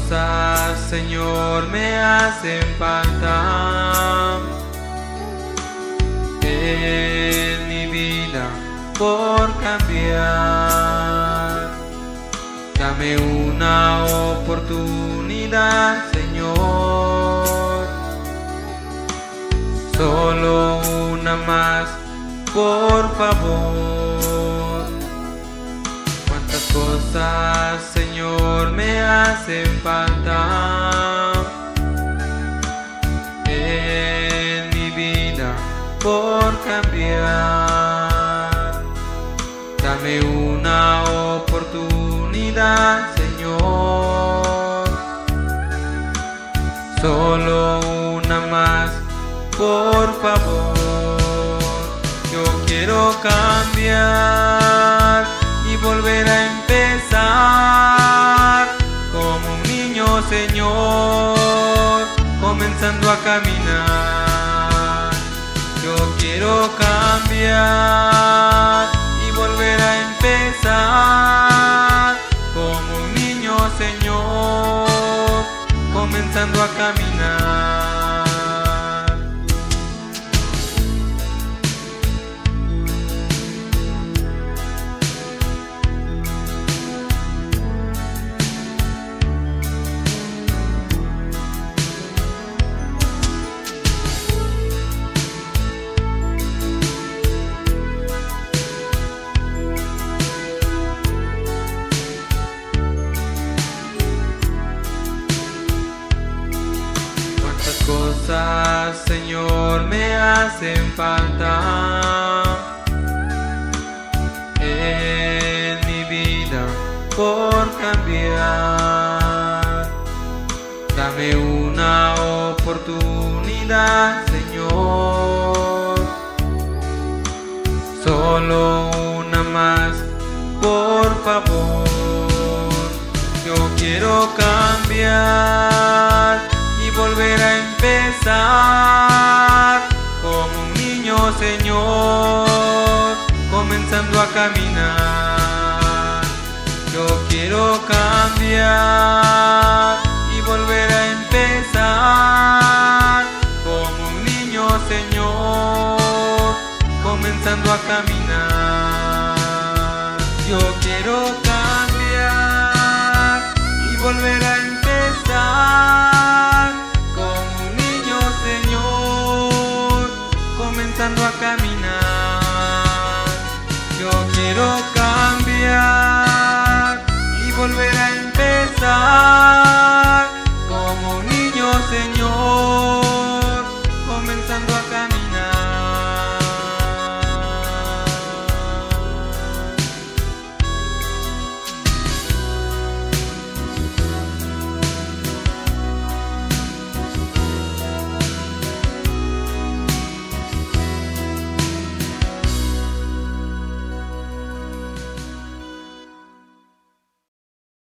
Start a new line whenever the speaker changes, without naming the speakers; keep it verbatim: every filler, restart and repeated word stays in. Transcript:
cosas, Señor, me hacen falta en mi vida por cambiar. Dame una oportunidad, Señor, solo una más, por favor. Cuántas cosas, Señor, me hacen falta en mi vida por cambiar. Dame una oportunidad, Señor, solo una más, por favor. Yo quiero cambiar y volver a empezar como un niño, Señor, comenzando a caminar. Yo quiero cambiar y volver a empezar como un niño, Señor, comenzando a caminar. Cosas, Señor, me hacen falta en mi vida por cambiar. Dame una oportunidad, Señor, solo una más, por favor. Yo quiero cambiar y volver a empezar como un niño, Señor, comenzando a caminar. Yo quiero cambiar y volver a empezar como un niño, Señor, comenzando a caminar.